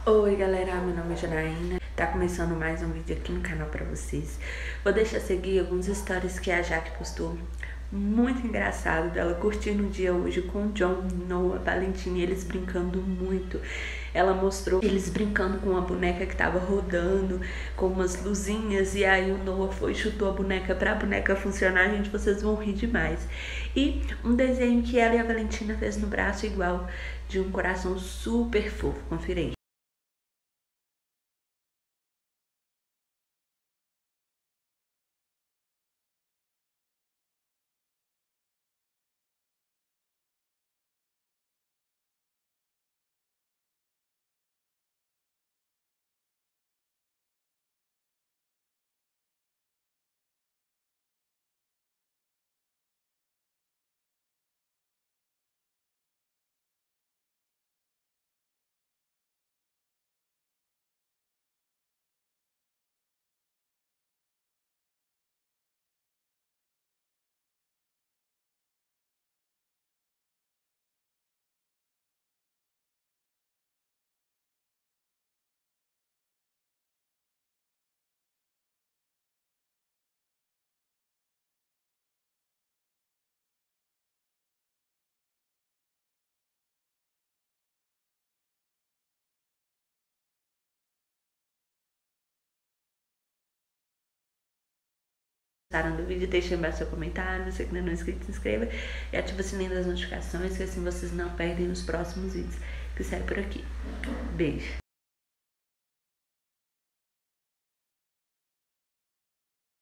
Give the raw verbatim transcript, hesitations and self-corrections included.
Oi galera, meu nome é Janaína, tá começando mais um vídeo aqui no canal pra vocês. Vou deixar seguir alguns stories que a Jaque postou, muito engraçado, dela curtindo o dia hoje com o John, Noah, Valentina e eles brincando muito. Ela mostrou eles brincando com uma boneca que tava rodando, com umas luzinhas, e aí o Noah foi e chutou a boneca pra boneca funcionar. Gente, vocês vão rir demais. E um desenho que ela e a Valentina fez no braço igual, de um coração super fofo, confira aí. Gostaram do vídeo? Deixa embaixo seu comentário. Você que ainda não é inscrito, se inscreva e ativa o sininho das notificações, que assim vocês não perdem os próximos vídeos que saem por aqui. Beijo!